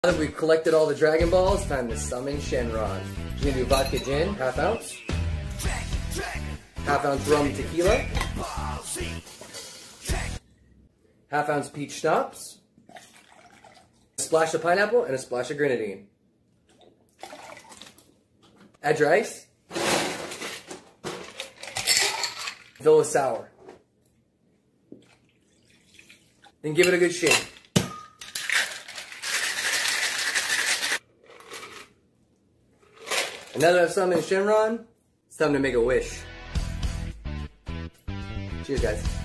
Now that we've collected all the Dragon Balls, time to summon Shenron. We're gonna do vodka gin, ½ ounce. ½ ounce rum tequila. ½ ounce peach schnapps. A splash of pineapple and a splash of grenadine. Add your ice. Fill with sour. Then give it a good shake. And now that I've summoned Shenron, it's time to make a wish. Cheers, guys.